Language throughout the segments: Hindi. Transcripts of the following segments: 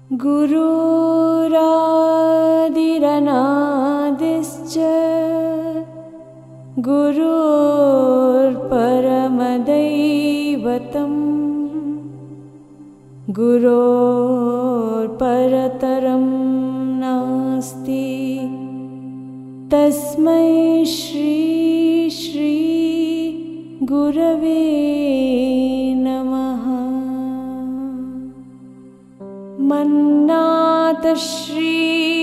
गुरुरादिरनादिश्च गुरुर्परमदैवतम् गुरोर्परतरं नास्ति तस्मै श्री श्री गुरवे नमः। मन्नाथ श्री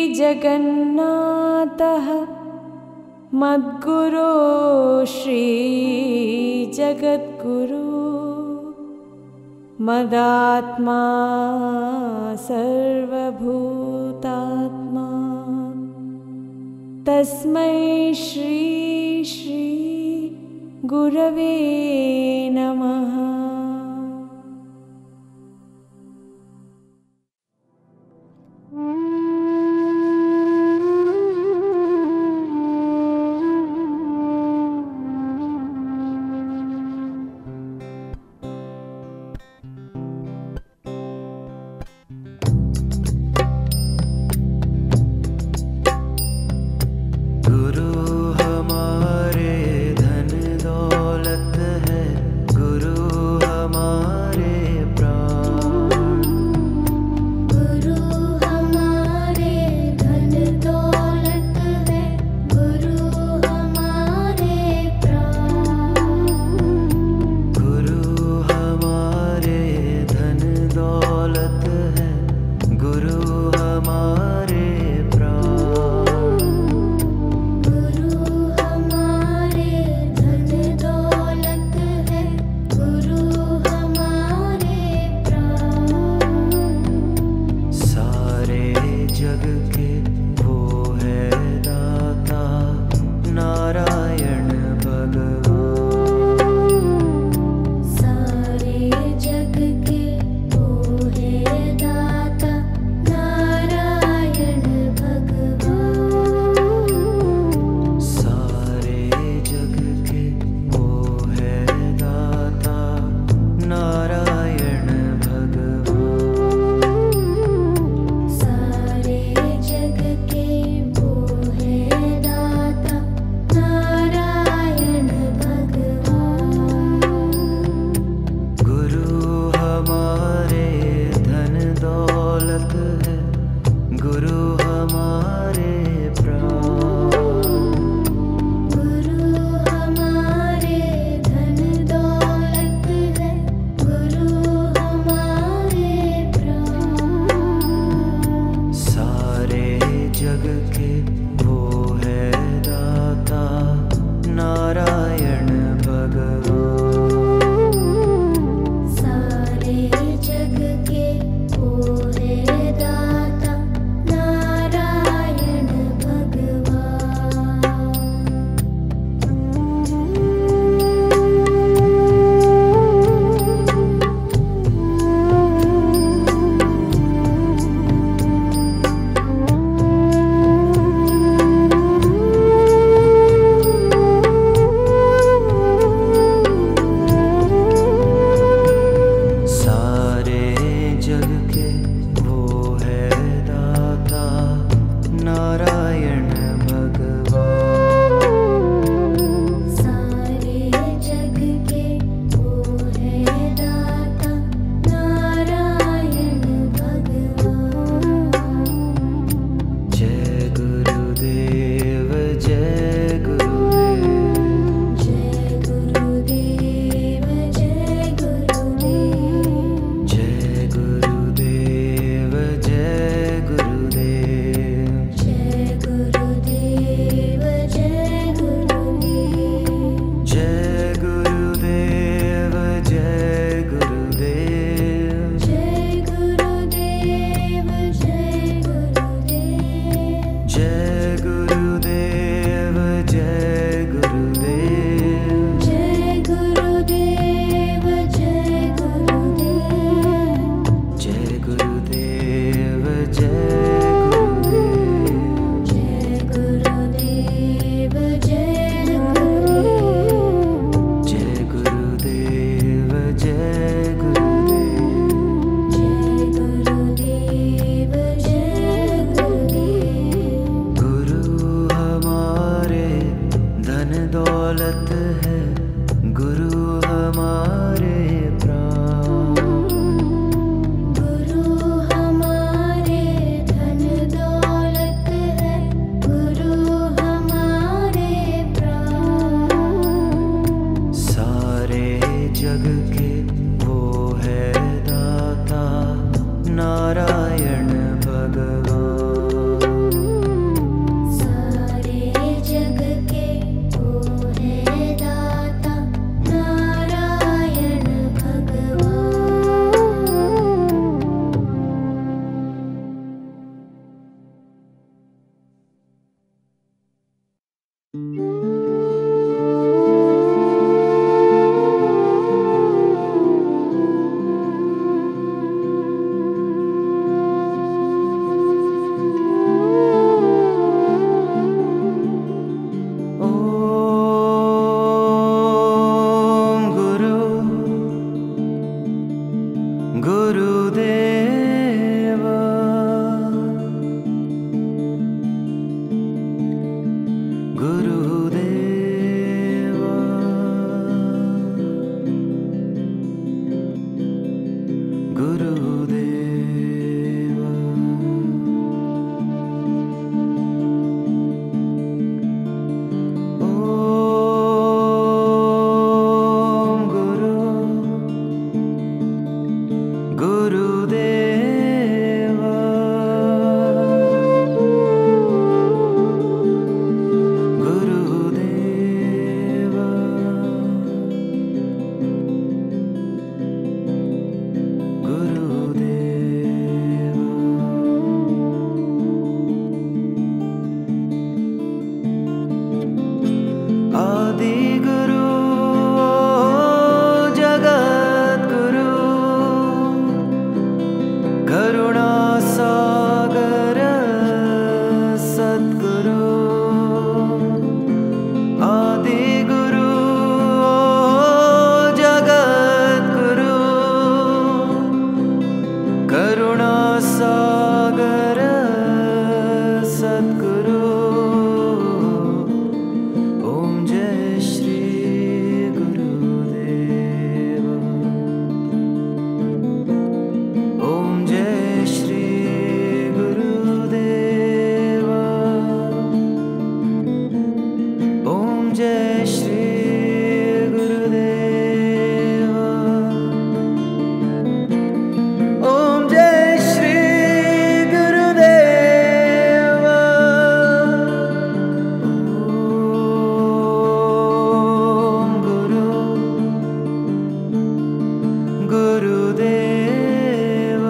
जगन्नाथः मद्गुरो श्री जगद्गुरु मदात्मा सर्वभूतात्मा तस्मै श्री श्री गुरवे नमः। गुरुदेव गुरुदेव गुरुदेव ओम गुरु गुरुदेव गुरुदेव गुरुदेव आदि गुरु जगत गुरु करुणा सागर सद्गुरु आदि गुरु जगत गुरु करुणा सागर सद्गुरु ओम जय श्री गुरुदेव ओम जय श्री गुरुदेव ओम जय श्री गुरुदेव ओम जय श्री गुरुदेव ओम गुरु गुरुदेव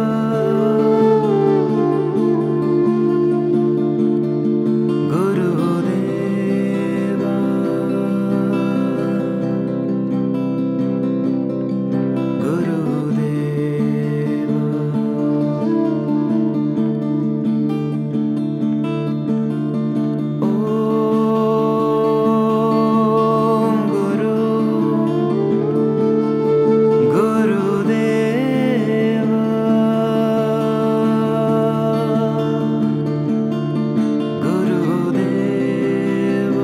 गुरुदेव गुरुदेव ओम गुरु गुरुदेव गुरुदेव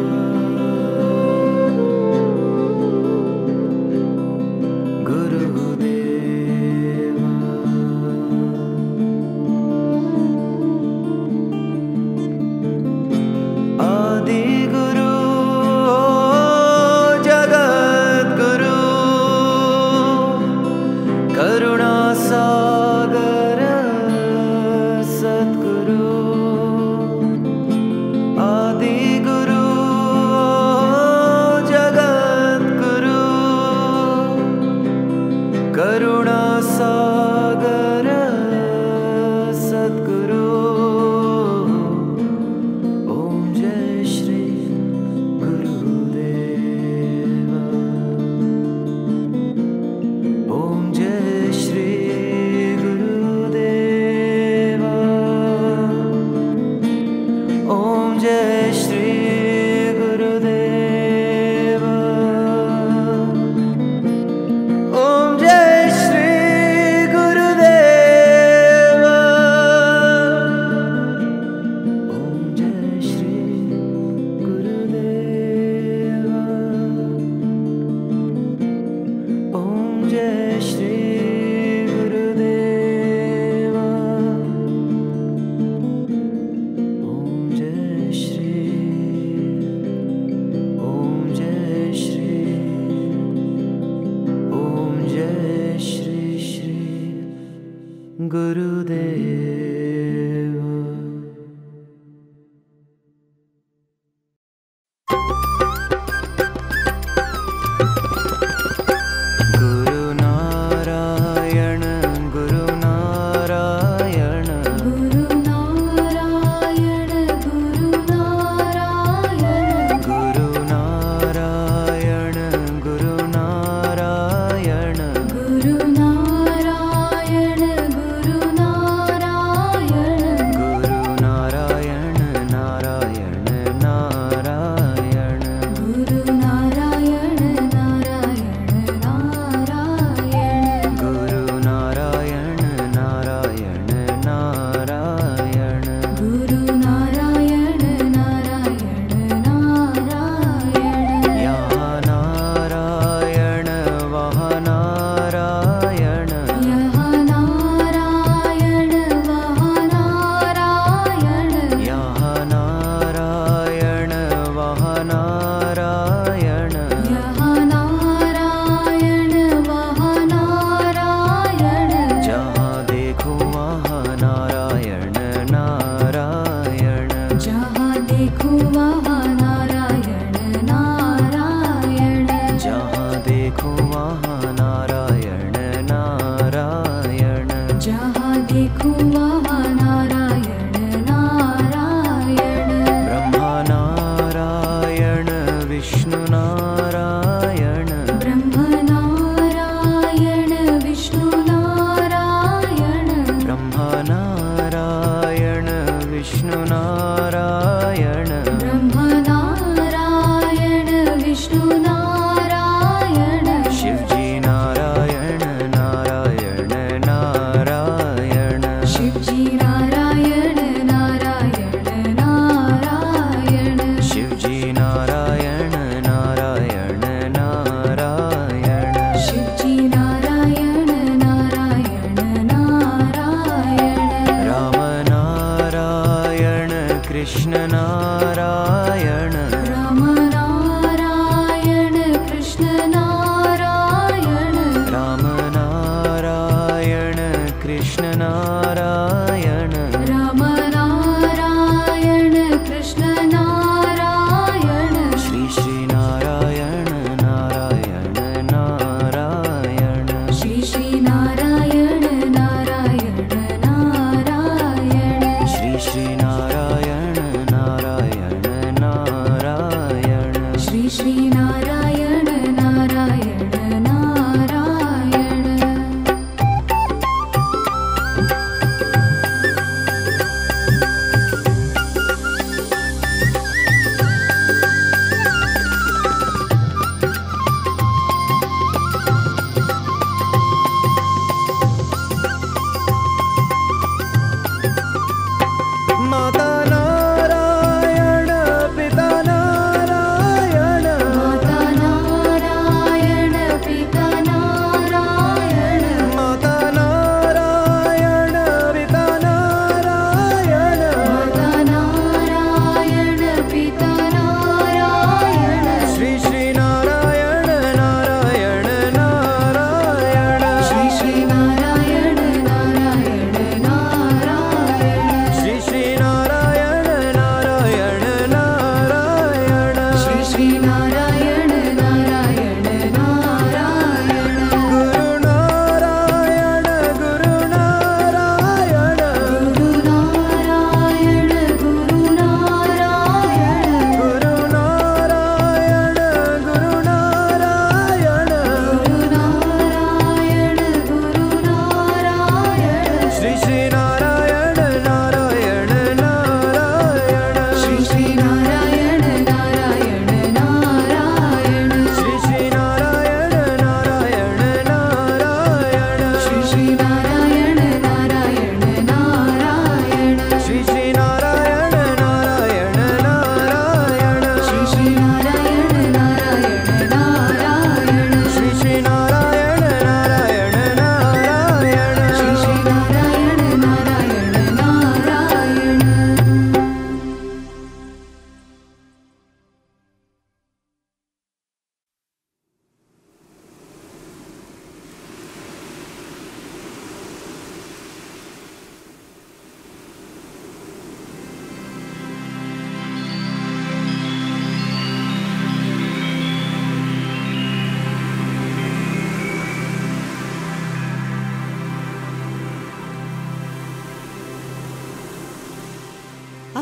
गुरुदेव आदि गुरु जगत गुरु करुणा सागर सद्गुरु आदि गुरु जगत गुरु करुणा सागर सद्गुरु ओम जय श्री गुरुदेव ओम जय श्री गुरुदेव ओम जय श्री गुरुदेव ओम जय श्री गुरुदेव ओम जय श्री गुरुदेव ओम जय श्री गुरुदेव ओम जय श्री ओम जय श्री ओम जय श्री श्री गुरुदेव गुरु नारायण गुरु नारायण गुरु नारायण गुरु नारायण गुरु नारायण गुरु नारायण गुरु नारायण गुरु Narayan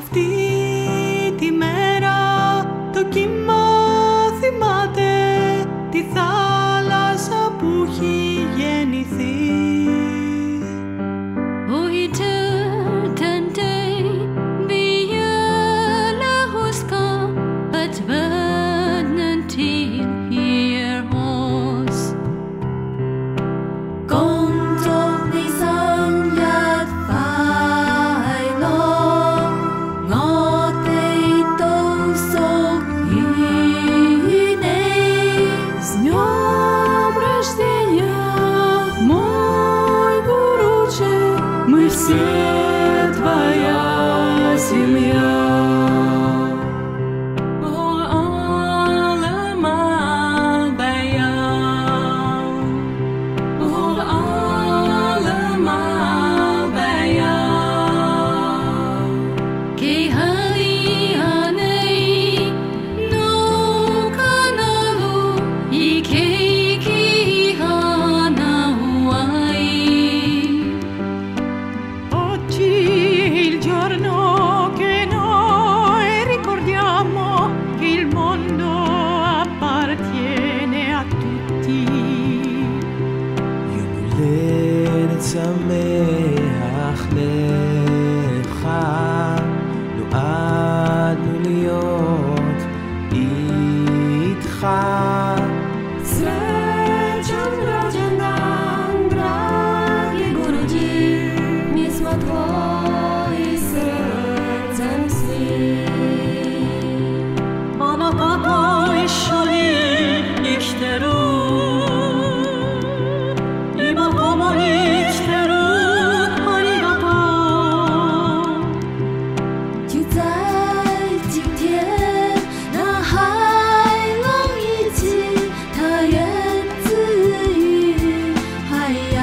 Αυτή τη μέρα το κύμα θυμάται τη θάλασσα που έχει γεννηθεί. Все твоя семья. שמח לך, נועדנו להיות איתך. Встречам рожденном, дорогие груди, письма твои сердцем свит. Она какой еще ничтеру, ибо помолиттеру, аригато. 就在今天，那海浪一起，它源自于海洋。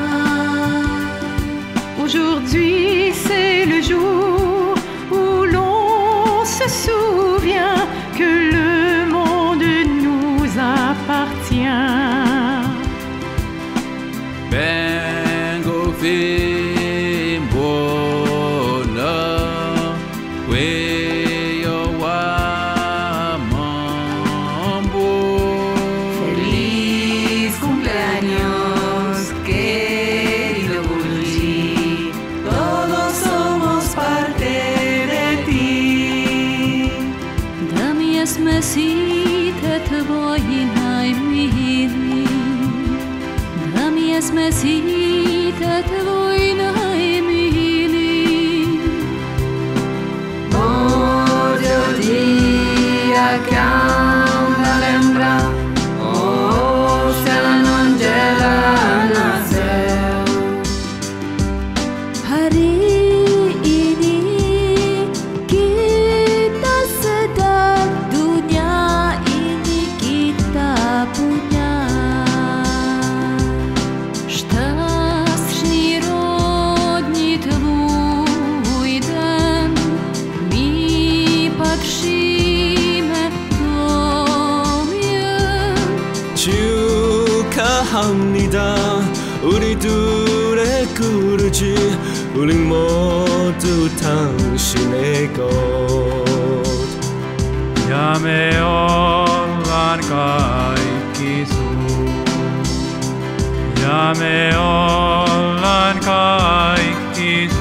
Aujourd'hui, c'est le jour où l'on se souvient que le monde nous appartient. Bengo fimbona weyo wa mambo. Feliz cumpleaños, querido Guruji. Todos somos parte de ti. Dami esmesite твои наимилые, Dami esmesite твои наимилые. Hoje é o dia que anda a lembrar. Hoje ela não gela nasceu. Hari ini kita sedang, dunia ini kita punya. Szczęśliwy rodni twój dom, my patrzymy Tobie. 축하합니다. 우리 둘의 구르지, 우린 모두 당신의 것. 야매올란 가이키소 야매올란 가이키소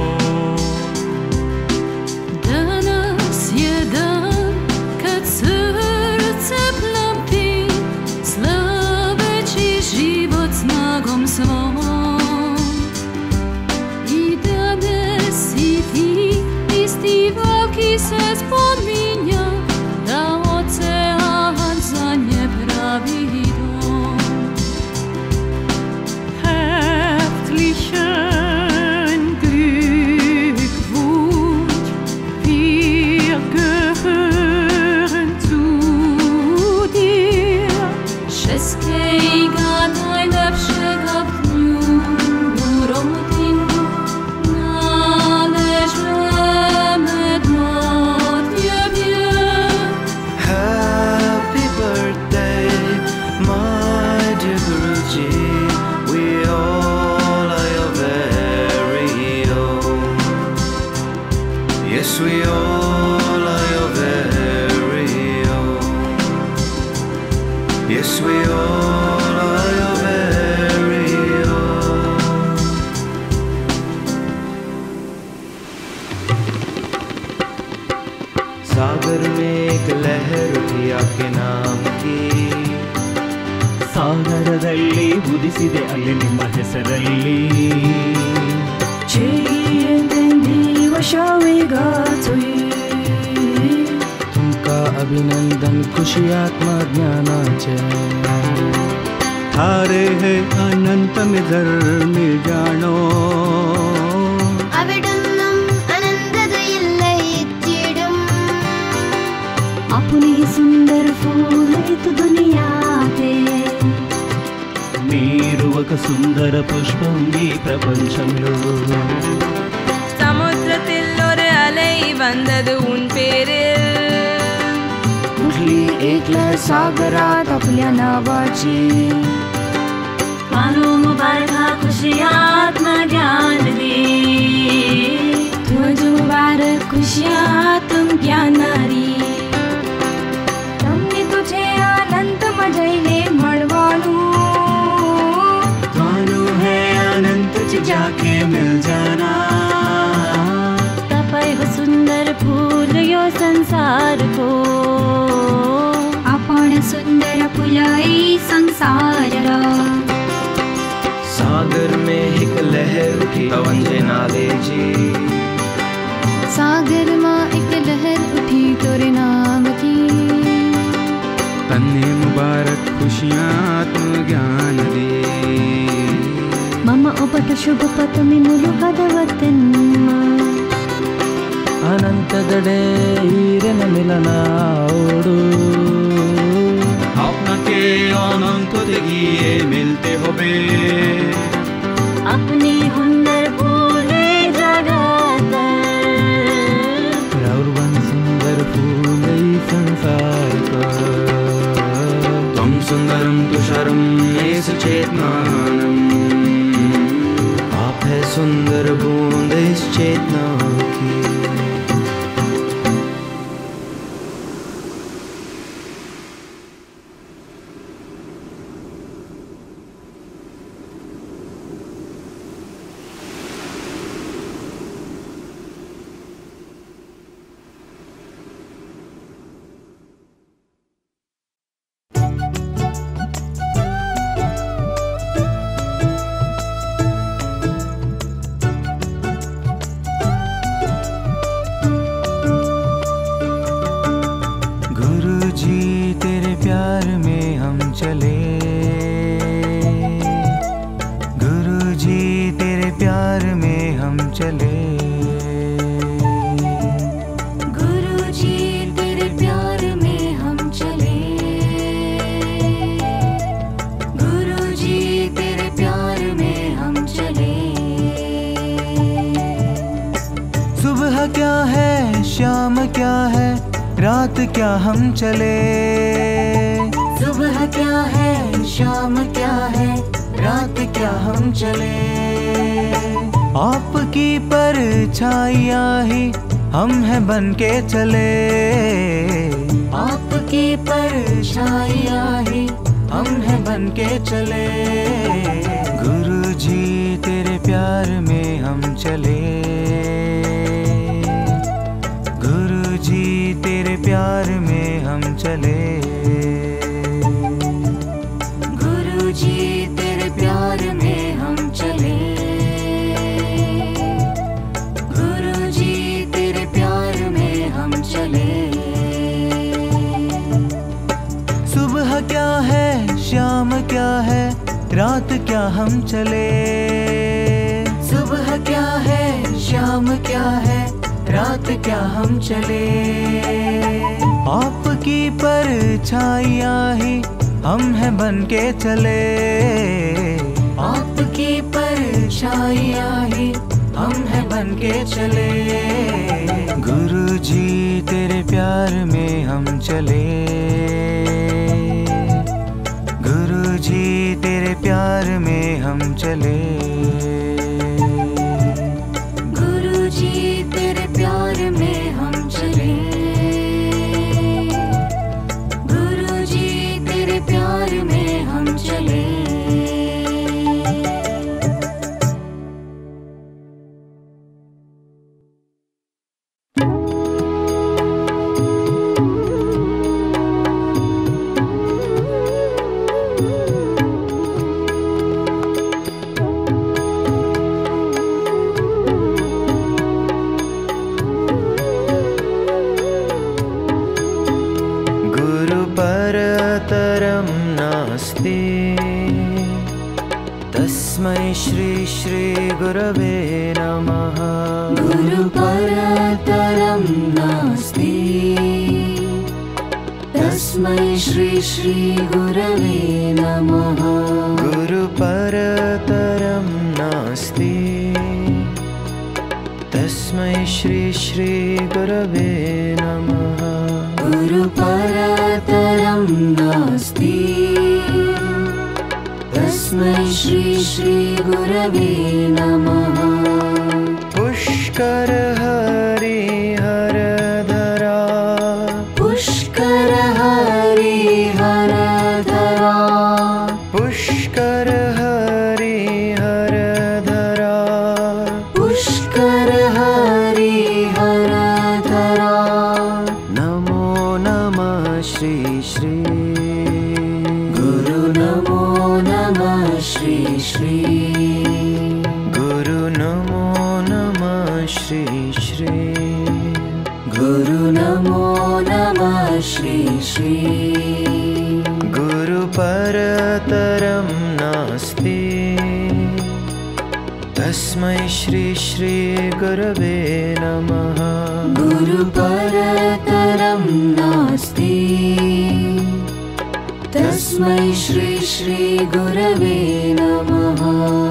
Danas jeden, kad serce plamti, slaveći život snagom svom. I danas i ti, isti valki se spominja, da ocean za nje pravi dom. Herzlichen Glückwunsch, wir gehören zu dir. Wszystkiego najlepszego w dniu urodzin należymy do ಉದಿಸಿದೆ ಅಲ್ಲಿ ನಿಮ್ಮ ಹೆಸರಲ್ಲಿ. तुमका अभिनंदन खुशी आत्मा ज्ञानाचे. थारे है अनंत में दर मिल जानो. अविडन्नं अनंतद इल्लै इच्चिडुं. अपनी सुंदर फूल इतु दुनियाते. మీరు ఒక సుందర పుష్పం ఈ ప్రపంచంలో. சமுத்திரத்தில் ஒரு அலை வந்தது உன் பேரில். उठली एक लहर सागरात आपल्या नावाची. मानो मुबारक खुशी आत्मा ज्ञान दे. तुझ मुबारक खुशी आत्म ज्ञानारी. તમને तुझे अनंत मजैले મળવાનું. अनंत जाके मिल जाना. तपाई हो सुंदर फूल यो संसार को. आपण सुंदर फुलाई संसार. सागर में एक लहर उठी पवन जे नाले जी. सागर मां एक लहर उठी तोरे नाम की. तन्ने मुबारक खुशियाँ आत्म ज्ञान दे. मम उपत शुभ पत में मुलुकद वतन. अनंत दडे हीरन मिलना ओडू. আপনাকে অনন্ত দেখিয়ে মিলতে হবে. अपनी हुनर भूले जगत. रौर्वन सुंदर फूल संसार का. त्वं सुन्दरं तुषारं येषु चेतनानम्. आप है सुंदर बूंद इस चेतना की. रात क्या हम चले. सुबह क्या है शाम क्या है रात क्या हम चले. आपकी परछाइयाँ ही हम हैं बन के चले. आपकी परछाइयाँ ही हम हैं बन के चले. गुरु जी तेरे प्यार में हम चले. तेरे प्यार में हम चले. गुरुजी तेरे प्यार में हम चले. गुरुजी तेरे प्यार में हम चले. सुबह क्या है शाम क्या है रात क्या हम चले. सुबह क्या है शाम क्या है रात क्या हम चले. आपकी परछाइयाँ ही हम हैं बन के चले. आपकी परछाइयाँ ही हम हैं बन के चले. गुरु जी तेरे प्यार में हम चले. गुरु जी तेरे प्यार में हम चले. गुरुजी तेरे प्यार में हम चले. गुरुजी तेरे प्यार में हम चले. तस्मै श्री श्री गुरवे नमः। गुरुपरतरं नास्ति तस्मै श्री श्री गुरवे नमः। गुरुपरतरं नास्ति तस्मै श्री श्री गुरवे नमः। गुरुपरतरं नास्ति तस्मै श्री श्री गुरवे नमः। पुष्कर हरिहर धरा पुष्कर हरिहर धरा पुष्कर हरिहर धरा पुष्कर हरिहर धरा। नमो नमः श्री श्री गुरु नमो नमः श्री श्री गुरु नमो नमः श्री श्री गुरु नमो नमः श्री श्री। गुरुपरतरं नास्ति तस्मै श्री श्री गुरवे नमः। गुरुपरतरं नास्ति तस्मै श्री श्री गुरवे नमः।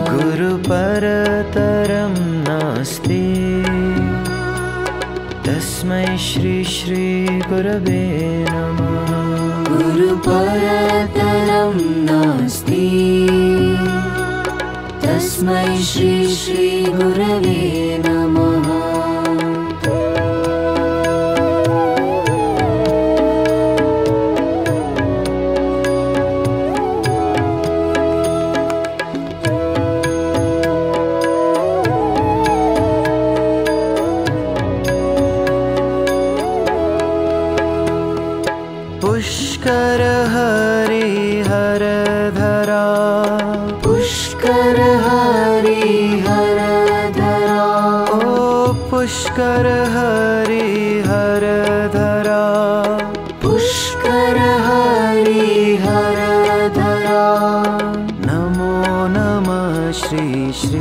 गुरुपरतरं नास्ति तस्मै श्री श्री गुरवे नमः। गुरुपरतरं नास्ति तस्मै श्री श्री गुरवे नमः। पुष्कर हरिहर धरा पुष्कर हरिहर धरा ओ पुष्कर हरिहर धरा पुष्कर हरिहर धरा। नमो नमः श्री श्री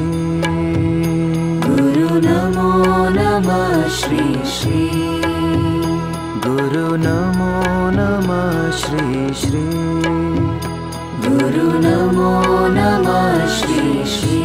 गुरु नमो नमः श्री श्री गुरु नमो नमः श्री श्री गुरु नमो नमः Shri Shri.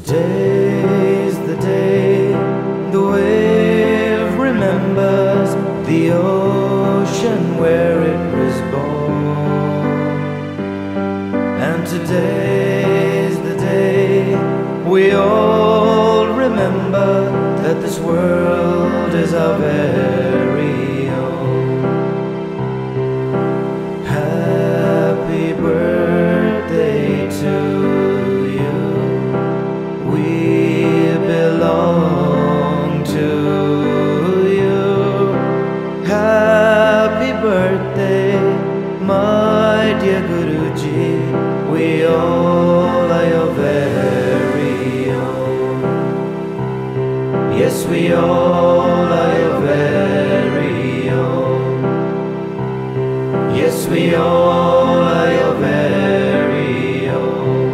Today's the day the wave remembers the ocean where it was born. And today's the day we all remember that this world is our very own. Happy birthday to you. We belong to you. Happy birthday, my dear Guruji. We all are your very own. Yes, we all are your very own. Yes, we all are your very own.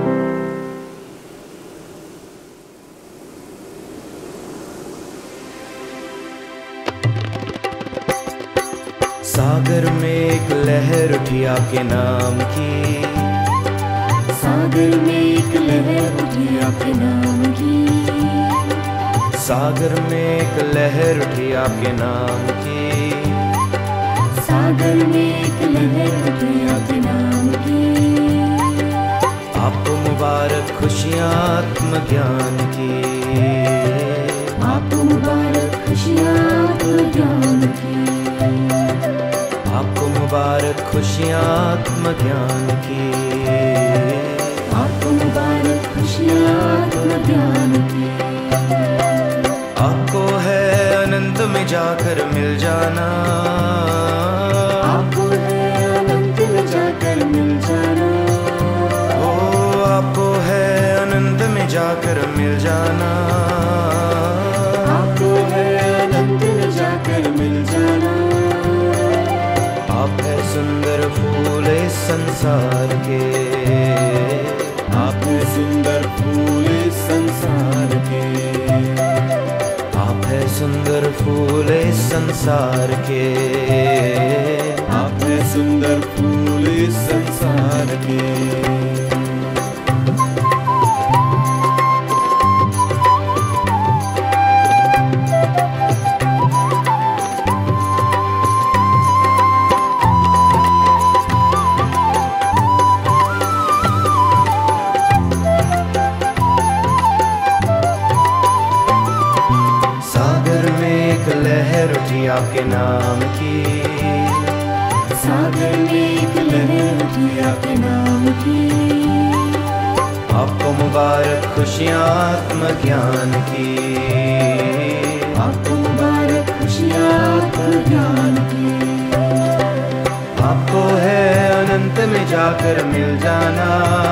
सागर में एक लहर उठी आपके नाम की। सागर में एक लहर उठी आपके नाम की। सागर में एक लहर उठी आपके नाम की। सागर में एक लहर उठी आपके नाम की। आपको मुबारक खुशियाँ आत्म ज्ञान की। आपको मुबारक खुशियाँ आत्म ज्ञान की। आपको मुबारक खुशियाँ आत्म ज्ञान की। आपको मुबारक खुशियाँ आत्म ज्ञान की। आपको है अनंत में जाकर मिल जाना। आपको है अनंत में जाकर मिल जाना। ओ आपको है अनंत में जाकर मिल जाना। आपको है अनंत में जाकर मिल जाना। आप है सुंदर फूल इस संसार के। आप है सुंदर फूल इस संसार के। आप है सुंदर फूल इस संसार के। आप है सुंदर फूल इस संसार के। लहर उठी आपके नाम की। सागर में एक लहर उठी आपके नाम की। आपको मुबारक खुशियाँ आत्म ज्ञान की। आपको मुबारक खुशियाँ आत्म ज्ञान की। आपको है अनंत में जाकर मिल जाना।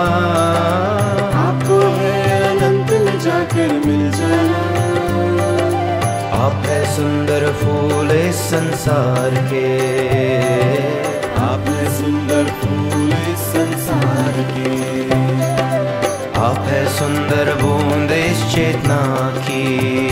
आपको है अनंत में जाकर मिल जाना। आप है सुंदर फूल इस संसार के। आप है सुंदर फूल इस संसार के। आप है सुंदर बूंद इस चेतना की।